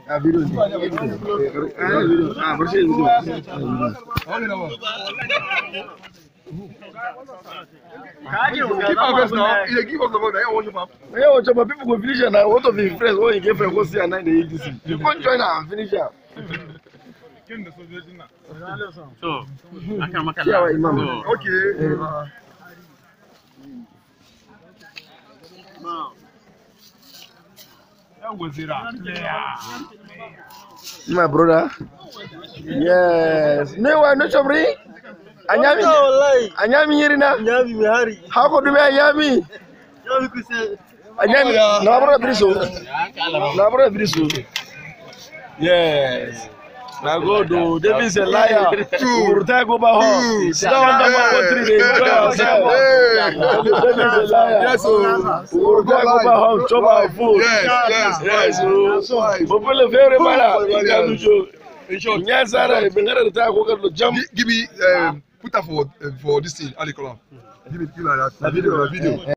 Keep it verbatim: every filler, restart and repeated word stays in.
Ah, video. Ah, video. Ah, bersih video. Give us now. You give us the money. I want you, pap. Yeah, what about people go finish now? What of the friends? What you get friends go see at night the A D C? You can't join now. Finish up. So, akan makan Yeah, lah. Imam. So, Okay. My brother. Yes. No, I no chomri. Anyami. Anyami yirina. Nyami mihari. How could you be Anyami? Nyami kuse. Anyami. No, brother Briso. No, brother Briso. Yes. Now go do. David is a liar. Urta go back home. Sit down on the tree. They enjoy ourselves. David is a liar. Yes, so. Urta go back home. Chop our food. Yes, yes, Yes. So, people are very bad. Yes, sir. Bengare ta go get jump. Give me, um, put that for uh, for this thing. Ali Kola. Give me, give me that. Video, video.